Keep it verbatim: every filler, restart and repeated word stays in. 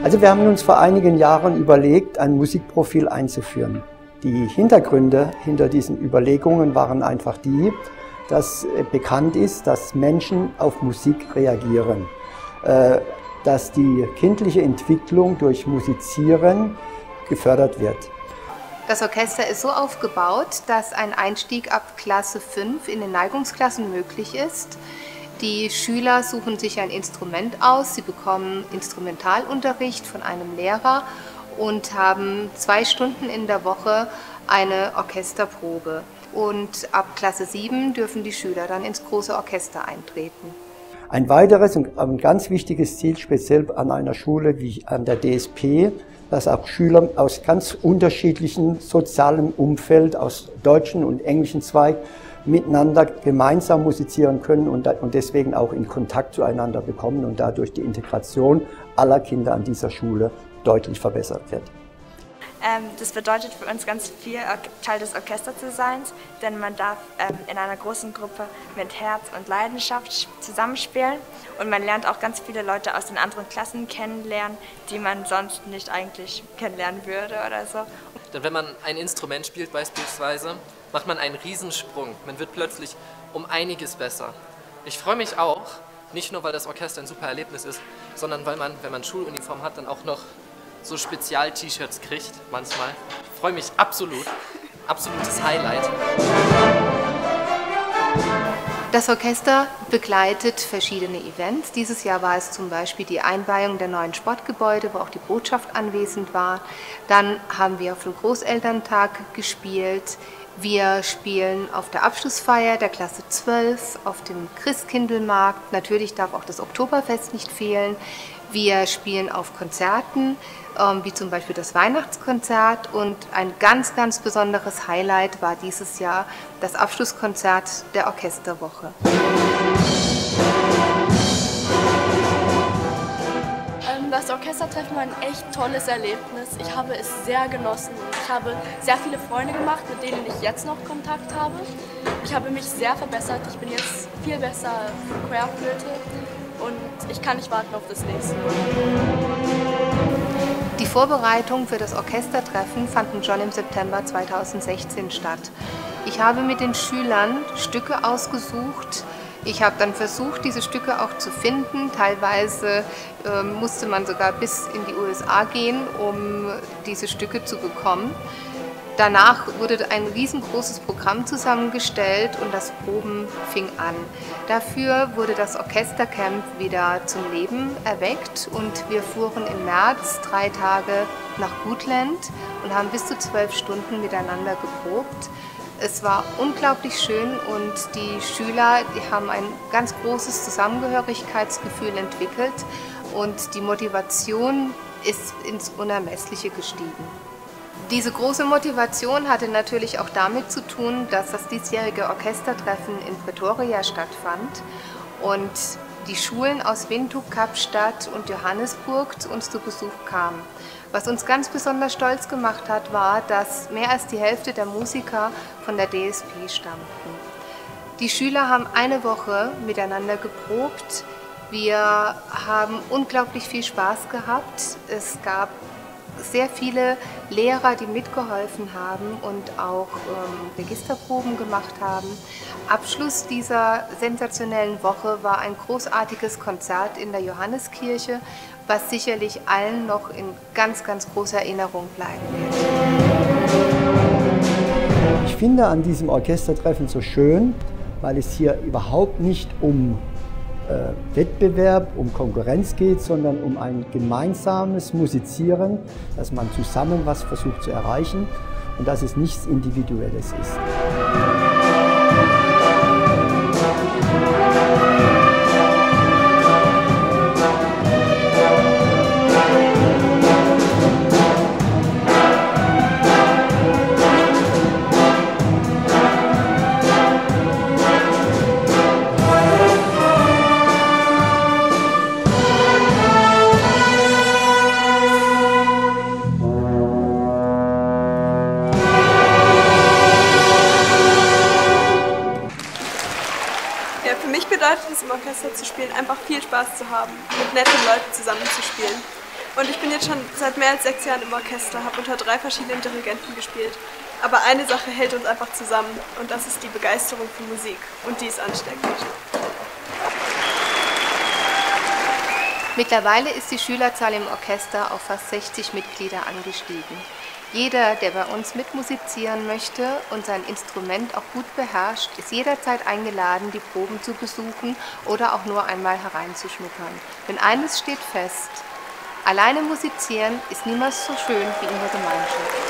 Also wir haben uns vor einigen Jahren überlegt, ein Musikprofil einzuführen. Die Hintergründe hinter diesen Überlegungen waren einfach die, dass bekannt ist, dass Menschen auf Musik reagieren, dass die kindliche Entwicklung durch Musizieren gefördert wird. Das Orchester ist so aufgebaut, dass ein Einstieg ab Klasse fünf in den Neigungsklassen möglich ist. Die Schüler suchen sich ein Instrument aus, sie bekommen Instrumentalunterricht von einem Lehrer und haben zwei Stunden in der Woche eine Orchesterprobe. Und ab Klasse sieben dürfen die Schüler dann ins große Orchester eintreten. Ein weiteres und ein ganz wichtiges Ziel, speziell an einer Schule wie an der D S P, dass auch Schüler aus ganz unterschiedlichen sozialen Umfeld, aus deutschen und englischen Zweig, miteinander gemeinsam musizieren können und deswegen auch in Kontakt zueinander bekommen und dadurch die Integration aller Kinder an dieser Schule deutlich verbessert wird. Ähm, das bedeutet für uns ganz viel, Teil des Orchesters zu sein, denn man darf ähm, in einer großen Gruppe mit Herz und Leidenschaft zusammenspielen und man lernt auch ganz viele Leute aus den anderen Klassen kennenlernen, die man sonst nicht eigentlich kennenlernen würde oder so. Denn wenn man ein Instrument spielt beispielsweise, macht man einen Riesensprung. Man wird plötzlich um einiges besser. Ich freue mich auch, nicht nur weil das Orchester ein super Erlebnis ist, sondern weil man, wenn man Schuluniform hat, dann auch noch so Spezial-T-Shirts kriegt manchmal. Ich freue mich absolut. Absolutes Highlight. Das Orchester begleitet verschiedene Events. Dieses Jahr war es zum Beispiel die Einweihung der neuen Sportgebäude, wo auch die Botschaft anwesend war. Dann haben wir auf dem Großelterntag gespielt. Wir spielen auf der Abschlussfeier der Klasse zwölf, auf dem Christkindlmarkt. Natürlich darf auch das Oktoberfest nicht fehlen. Wir spielen auf Konzerten, wie zum Beispiel das Weihnachtskonzert, und ein ganz, ganz besonderes Highlight war dieses Jahr das Abschlusskonzert der Orchesterwoche. Das Orchestertreffen war ein echt tolles Erlebnis. Ich habe es sehr genossen. Ich habe sehr viele Freunde gemacht, mit denen ich jetzt noch Kontakt habe. Ich habe mich sehr verbessert. Ich bin jetzt viel besser für Querflöte und ich kann nicht warten auf das nächste Mal. Die Vorbereitungen für das Orchestertreffen fanden schon im September zweitausendsechzehn statt. Ich habe mit den Schülern Stücke ausgesucht. Ich habe dann versucht, diese Stücke auch zu finden. Teilweise äh, musste man sogar bis in die U S A gehen, um diese Stücke zu bekommen. Danach wurde ein riesengroßes Programm zusammengestellt und das Proben fing an. Dafür wurde das Orchestercamp wieder zum Leben erweckt und wir fuhren im März drei Tage nach Gutland und haben bis zu zwölf Stunden miteinander geprobt. Es war unglaublich schön und die Schüler, die haben ein ganz großes Zusammengehörigkeitsgefühl entwickelt und die Motivation ist ins Unermessliche gestiegen. Diese große Motivation hatte natürlich auch damit zu tun, dass das diesjährige Orchestertreffen in Pretoria stattfand und die Schulen aus Windhoek, Kapstadt und Johannesburg zu uns zu Besuch kamen. Was uns ganz besonders stolz gemacht hat, war, dass mehr als die Hälfte der Musiker von der D S P stammten. Die Schüler haben eine Woche miteinander geprobt. Wir haben unglaublich viel Spaß gehabt. Es gab sehr viele Lehrer, die mitgeholfen haben und auch ähm, Registerproben gemacht haben. Abschluss dieser sensationellen Woche war ein großartiges Konzert in der Johanneskirche, was sicherlich allen noch in ganz, ganz großer Erinnerung bleiben wird. Ich finde an diesem Orchestertreffen so schön, weil es hier überhaupt nicht um äh, Wettbewerb, um Konkurrenz geht, sondern um ein gemeinsames Musizieren, dass man zusammen was versucht zu erreichen und dass es nichts Individuelles ist. Für mich bedeutet es, im Orchester zu spielen, einfach viel Spaß zu haben, mit netten Leuten zusammen zu spielen. Und ich bin jetzt schon seit mehr als sechs Jahren im Orchester, habe unter drei verschiedenen Dirigenten gespielt. Aber eine Sache hält uns einfach zusammen und das ist die Begeisterung für Musik. Und die ist ansteckend. Mittlerweile ist die Schülerzahl im Orchester auf fast sechzig Mitglieder angestiegen. Jeder, der bei uns mitmusizieren möchte und sein Instrument auch gut beherrscht, ist jederzeit eingeladen, die Proben zu besuchen oder auch nur einmal hereinzuschnuppern. Denn eines steht fest: Alleine musizieren ist niemals so schön wie in der Gemeinschaft.